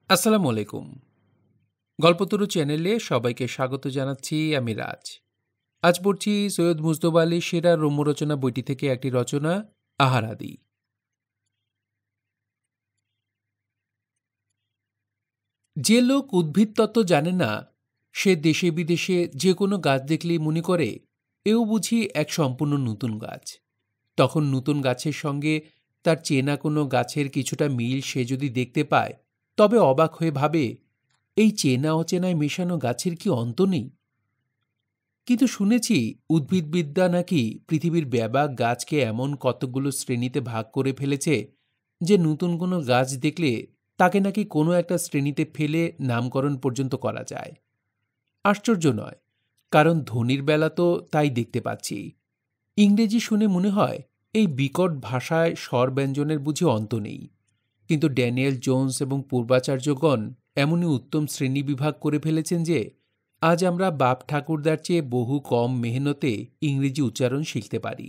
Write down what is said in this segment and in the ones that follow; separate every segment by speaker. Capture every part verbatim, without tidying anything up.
Speaker 1: আসসালামু আলাইকুম। গল্প তরু চ্যানেলে সবাইকে স্বাগত জানাচ্ছি। আমি রাজ। আজ পড়ছি সৈয়দ মুজতবা আলী শেরার রম্যরচনা বইটি থেকে একটি রচনা, আহারাদি। যে লোক উদ্ভিদ তত্ত্ব জানে না, সে দেশে বিদেশে যে কোনো গাছ দেখলেই মনে করে এও বুঝি এক সম্পূর্ণ নতুন গাছ। তখন নতুন গাছের সঙ্গে তার চেনা কোনো গাছের কিছুটা মিল সে যদি দেখতে পায়, তবে অবাক হয়ে ভাবে, এই চেনা অচেনায় মেশানো গাছের কি অন্ত নেই? কিন্তু শুনেছি উদ্ভিদবিদ্যা নাকি পৃথিবীর ব্যাপক গাছকে এমন কতগুলো শ্রেণীতে ভাগ করে ফেলেছে যে নতুন কোনো গাছ দেখলে তাকে নাকি কোনো একটা শ্রেণীতে ফেলে নামকরণ পর্যন্ত করা যায়। আশ্চর্য নয়, কারণ ধনীর বেলা তো তাই দেখতে পাচ্ছি। ইংরেজি শুনে মনে হয় এই বিকট ভাষায় স্বর ব্যঞ্জনের বুঝি অন্ত নেই, কিন্তু ড্যানিয়েল জোন্স এবং পূর্বাচার্যগণ এমনই উত্তম শ্রেণী বিভাগ করে ফেলেছেন যে আজ আমরা বাপ ঠাকুরদার চেয়ে বহু কম মেহনতে ইংরেজি উচ্চারণ শিখতে পারি।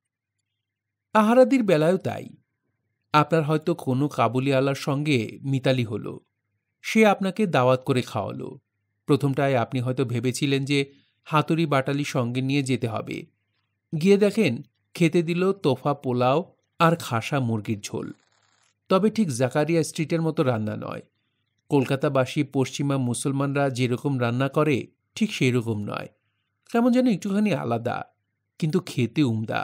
Speaker 1: আহারাদির বেলায়ও তাই। আপনার হয়তো কোনো কাবুলিওয়ালার সঙ্গে মিতালি হলো, সে আপনাকে দাওয়াত করে খাওয়ালো। প্রথমটায় আপনি হয়তো ভেবেছিলেন যে হাতুড়ি বাটালি সঙ্গে নিয়ে যেতে হবে, গিয়ে দেখেন খেতে দিল তোফা পোলাও আর খাসা মুরগির ঝোল। তবে ঠিক জাকারিয়া স্ট্রিটের মতো রান্না নয়। কলকাতাবাসী পশ্চিমা মুসলমানরা যেরকম রান্না করে ঠিক সেই রকম নয়, কেমন যেন একটুখানি আলাদা, কিন্তু খেতে উমদা।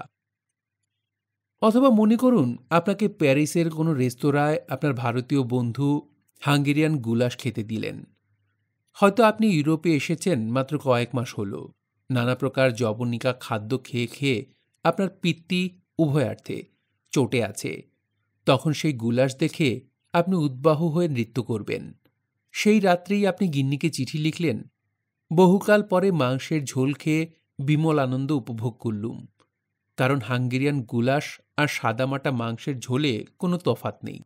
Speaker 1: অথবা মনে করুন আপনাকে প্যারিসের কোনো রেস্তোরাঁয় আপনার ভারতীয় বন্ধু হাঙ্গেরিয়ান গুলাশ খেতে দিলেন। হয়তো আপনি ইউরোপে এসেছেন মাত্র কয়েক মাস হলো, নানা প্রকার জবনিকা খাদ্য খেয়ে খেয়ে আপনার পিত্তি উভয়ার্থে চটে আছে। তখন সেই গুলাশ দেখে আপনি উদ্বাহু হয়ে নৃত্য করবেন। সেই রাত্রেই আপনি গিন্নিকে চিঠি লিখলেন, বহুকাল পরে মাংসের ঝোল খেয়ে বিমল আনন্দ উপভোগ করলুম। কারণ হাঙ্গেরিয়ান গুলাশ আর সাদামাটা মাংসের ঝোলে কোনো তফাৎ নেই।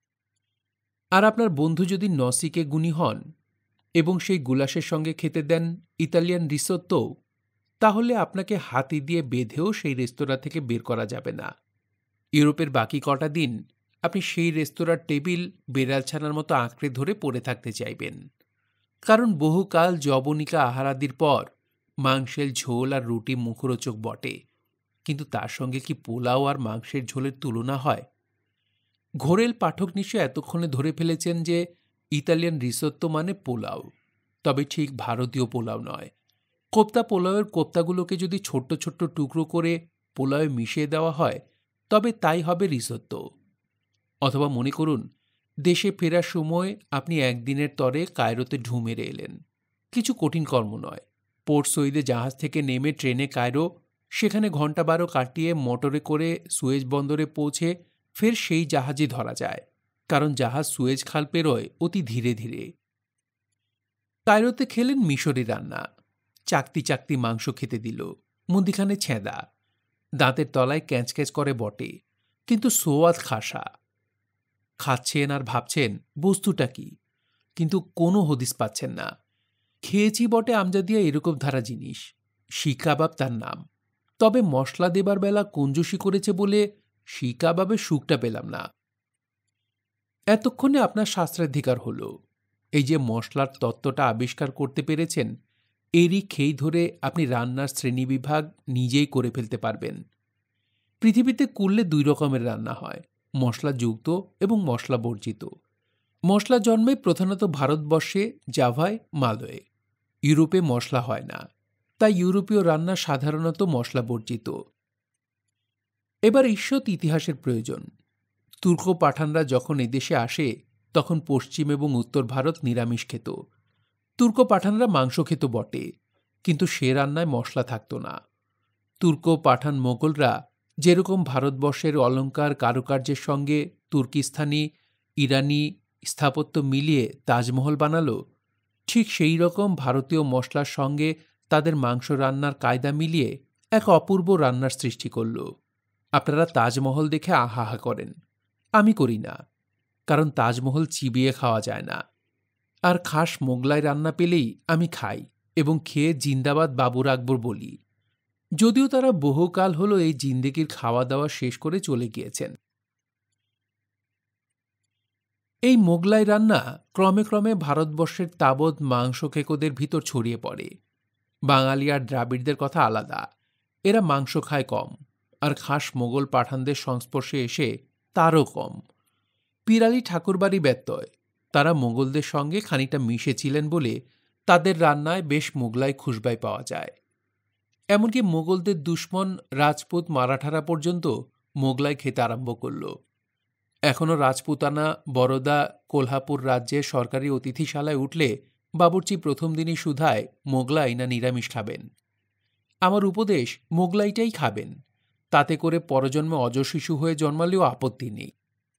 Speaker 1: আর আপনার বন্ধু যদি নসিকে গুণী হন এবং সেই গুলাশের সঙ্গে খেতে দেন ইতালিয়ান রিসোত্তো, তাহলে আপনাকে হাতি দিয়ে বেঁধেও সেই রেস্তোরাঁ থেকে বের করা যাবে না। ইউরোপের বাকি কটা দিন আপনি সেই রেস্তোরাঁর টেবিল বেড়ালছানার মতো আঁকড়ে ধরে পড়ে থাকতে চাইবেন। কারণ বহুকাল জবনিকা আহারাদির পর মাংসের ঝোল আর রুটি মুখরোচক বটে, কিন্তু তার সঙ্গে কি পোলাও আর মাংসের ঝোলের তুলনা হয়? ঘোরেল পাঠক নিশ্চয় এতক্ষণে ধরে ফেলেছেন যে ইতালিয়ান রিসোত্তো মানে পোলাও, তবে ঠিক ভারতীয় পোলাও নয়। কোপ্তা পোলাওয়ের কোপ্তাগুলোকে যদি ছোট্ট ছোট্ট টুকরো করে পোলাওয়ে মিশিয়ে দেওয়া হয়, তবে তাই হবে রিসোত্তো। অথবা মনে করুন দেশে ফেরার সময় আপনি একদিনের তরে কায়রোতে ঢু মেরে এলেন। কিছু কঠিন কর্ম নয়। পোর্ট সইদে জাহাজ থেকে নেমে ট্রেনে কায়রো, সেখানে ঘন্টা বারো কাটিয়ে মোটরে করে সুয়েজ বন্দরে পৌঁছে ফের সেই জাহাজই ধরা যায়, কারণ জাহাজ সুয়েজ খাল পেরোয় অতি ধীরে ধীরে। কায়রোতে খেলেন মিশরি রান্না, চাকতি চাকতি মাংস খেতে দিল, মুদিখানে ছেঁদা, দাঁতের তলায় ক্যাঁচ ক্যাঁচ করে বটে, কিন্তু সোয়াদ খাসা। খাচ্ছেন আর ভাবছেন বস্তুটা কি, কিন্তু কোনো হদিস পাচ্ছেন না। খেয়েছি বটে আমজাদিয়া এরকম ধারা জিনিস, শিক কাবাব তার নাম, তবে মশলা দেবার বেলা কঞ্জুসি করেছে বলে শিক কাবাবের সুখটা পেলাম না। এতক্ষণে আপনার শাস্ত্রাধিকার হলো। এই যে মশলার তত্ত্বটা আবিষ্কার করতে পেরেছেন, এরই খেই ধরে আপনি রান্নার শ্রেণীবিভাগ নিজেই করে ফেলতে পারবেন। পৃথিবীতে করলে দুই রকমের রান্না হয়, মশলাযুক্ত এবং মশলা বর্জিত। মশলা জন্মে প্রধানত ভারতবর্ষে, জাভায়, মালয়ে। ইউরোপে মশলা হয় না, তাই ইউরোপীয় রান্না সাধারণত মশলা বর্জিত। এবার ঈষৎ ইতিহাসের প্রয়োজন। তুর্ক পাঠানরা যখন এদেশে আসে তখন পশ্চিম এবং উত্তর ভারত নিরামিষ খেত। তুর্ক পাঠানরা মাংস খেত বটে, কিন্তু সে রান্নায় মশলা থাকত না। তুর্ক পাঠান মোগলরা যেরকম ভারতবর্ষের অলঙ্কার কারুকার্যের সঙ্গে তুর্কিস্তানি ইরানি স্থাপত্য মিলিয়ে তাজমহল বানালো, ঠিক সেই রকম ভারতীয় মশলার সঙ্গে তাদের মাংস রান্নার কায়দা মিলিয়ে এক অপূর্ব রান্নার সৃষ্টি করল। আপনারা তাজমহল দেখে আহাহা করেন, আমি করি না, কারণ তাজমহল চিবিয়ে খাওয়া যায় না। আর খাস মোগলাই রান্না পেলেই আমি খাই এবং খেয়ে জিন্দাবাদ বাবুর আকবর বলি, যদিও তারা বহুকাল হলো এই জিন্দেগির খাওয়া দাওয়া শেষ করে চলে গিয়েছেন। এই মোগলাই রান্না ক্রমে ক্রমে ভারতবর্ষের তাবৎ মাংস খেকোদের ভিতর ছড়িয়ে পড়ে। বাঙালি আর দ্রাবিড়দের কথা আলাদা, এরা মাংস খায় কম, আর খাস মোগল পাঠানদের সংস্পর্শে এসে তারও কম। পিরালি ঠাকুরবাড়ি ব্যত্যয়, তারা মোগলদের সঙ্গে খানিকটা মিশেছিলেন বলে তাদের রান্নায় বেশ মোগলাই খুশবাই পাওয়া যায়। এমনকি মোগলদের দুশ্মন রাজপুত মারাঠারা পর্যন্ত মোগলাই খেতে আরম্ভ করল। এখনও রাজপুতানা, বরোদা, কোলহাপুর রাজ্যে সরকারি অতিথিশালায় উঠলে বাবুর্চি প্রথম দিনই শুধায় মোগলাই না নিরামিষ খাবেন। আমার উপদেশ, মোগলাইটাই খাবেন, তাতে করে পরজন্মে অজশিশু হয়ে জন্মালেও আপত্তি নেই।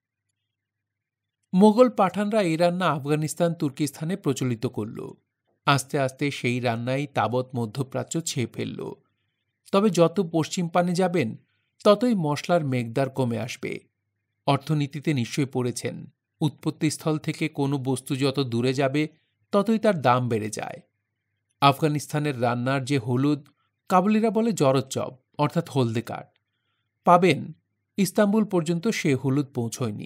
Speaker 1: মোগল পাঠানরা এই রান্না আফগানিস্তান, তুর্কিস্তানে প্রচলিত করল। আস্তে আস্তে সেই রান্নাই তাবৎ মধ্যপ্রাচ্য ছেয়ে ফেলল। তবে যত পশ্চিম পানে যাবেন ততই মশলার মেঘদার কমে আসবে। অর্থনীতিতে নিশ্চয়ই পড়েছেন, উৎপত্তিস্থল থেকে কোনো বস্তু যত দূরে যাবে ততই তার দাম বেড়ে যায়। আফগানিস্তানের রান্নার যে হলুদ, কাবুলিরা বলে যরচন অর্থাৎ হলদে কাঠ, পাবেন, ইস্তাম্বুল পর্যন্ত সে হলুদ পৌঁছয়নি।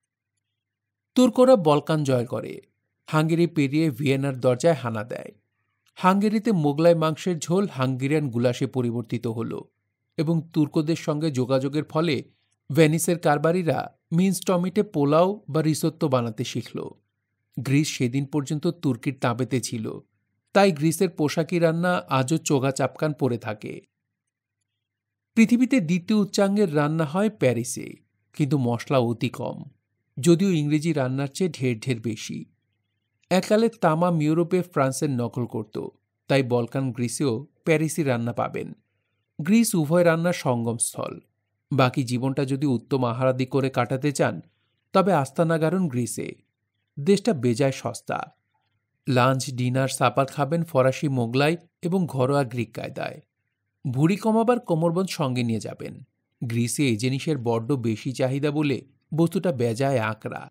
Speaker 1: তুর্করা বলকান জয় করে, হাঙ্গেরি পেরিয়ে ভিয়েনার দরজায় হানা দেয়। হাঙ্গেরিতে মোগলাই মাংসের ঝোল হাঙ্গেরিয়ান গুলাসে পরিবর্তিত হল এবং তুর্কদের সঙ্গে যোগাযোগের ফলে ভেনিসের কারবারিরা মিন্স টমেটে পোলাও বা রিসোত্তো বানাতে শিখল। গ্রিস সেদিন পর্যন্ত তুর্কির তাঁবেতে ছিল, তাই গ্রিসের পোশাকি রান্না আজও চোগা চাপকান পরে থাকে। পৃথিবীতে দ্বিতীয় উচ্চাঙ্গের রান্না হয় প্যারিসে, কিন্তু মশলা অতি কম, যদিও ইংরেজি রান্নার চেয়ে ঢের ঢের বেশি। এককালে তামাম ইউরোপে ফ্রান্সের নকল করত, তাই বলকান গ্রিসেও প্যারিসি রান্না পাবেন। গ্রিস উভয় রান্নার সঙ্গমস্থল। বাকি জীবনটা যদি উত্তম আহারাদি করে কাটাতে চান তবে আস্তানা গাড়ুন গ্রিসে। দেশটা বেজায় সস্তা। লাঞ্চ, ডিনার, সাপার খাবেন ফরাসি মোগলাই এবং ঘরোয়া গ্রিক কায়দায়। ভুঁড়ি কমাবার কোমরবন্ধ সঙ্গে নিয়ে যাবেন। গ্রিসে এই জিনিসের বড্ড বেশি চাহিদা বলে বস্তুটা বেজায় আঁকড়া।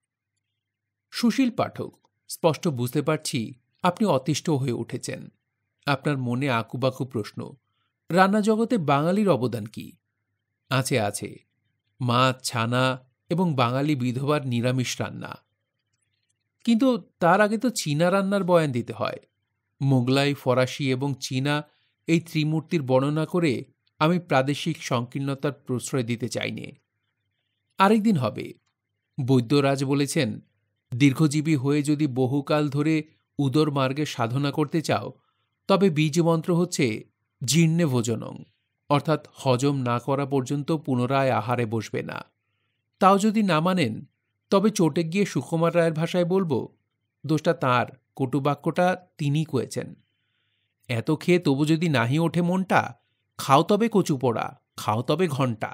Speaker 1: সুশীল পাঠক, স্পষ্ট বুঝতে পারছি আপনি অতিষ্ঠ হয়ে উঠেছেন। আপনার মনে আকুবাকু প্রশ্ন, রান্না জগতে বাঙালির অবদান কি? আছে আছে, মাছ, ছানা এবং বাঙালি বিধবার নিরামিষ রান্না। কিন্তু তার আগে তো চীনা রান্নার বয়ান দিতে হয়। মোগলাই, ফরাসি এবং চীনা এই ত্রিমূর্তির বর্ণনা করে আমি প্রাদেশিক সংকীর্ণতার প্রশ্রয় দিতে চাইনি। আরেকদিন হবে। বৈদ্যরাজ বলেছেন, দীর্ঘজীবী হয়ে যদি বহুকাল ধরে উদর মার্গে সাধনা করতে চাও তবে বীজমন্ত্র হচ্ছে জীর্ণে ভোজনং, অর্থাৎ হজম না করা পর্যন্ত পুনরায় আহারে বসবে না। তাও যদি না মানেন তবে চটে গিয়ে সুকুমার রায়ের ভাষায় বলবো, দোষটা তাঁর, কটুবাক্যটা তিনিই কয়েছেন। এত খেয়ে তবু যদি নাহি ওঠে মনটা, খাও তবে কচু পোড়া, খাও তবে ঘণ্টা।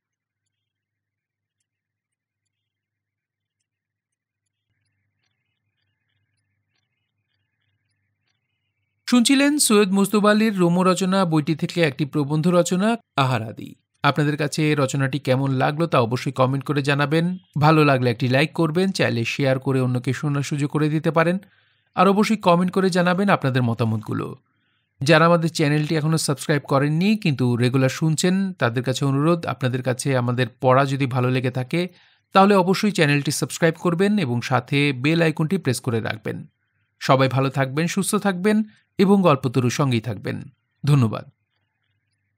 Speaker 1: শুনছিলেন সৈয়দ মুজতবা আলীর রম্যরচনা বইটি থেকে একটি প্রবন্ধ রচনা আহারাদি। আপনাদের কাছে রচনাটি কেমন লাগলো তা অবশ্যই কমেন্ট করে জানাবেন। ভালো লাগলে একটি লাইক করবেন, চাইলে শেয়ার করে অন্যকে শোনার সুযোগ করে দিতে পারেন। আর অবশ্যই কমেন্ট করে জানাবেন আপনাদের মতামতগুলো। যারা আমাদের চ্যানেলটি এখনও সাবস্ক্রাইব করেননি কিন্তু রেগুলার শুনছেন, তাদের কাছে অনুরোধ, আপনাদের কাছে আমাদের পড়া যদি ভালো লেগে থাকে তাহলে অবশ্যই চ্যানেলটি সাবস্ক্রাইব করবেন এবং সাথে বেল আইকনটি প্রেস করে রাখবেন। সবাই ভালো থাকবেন, সুস্থ থাকবেন এবং গল্পতরুর সঙ্গেই থাকবেন। ধন্যবাদ।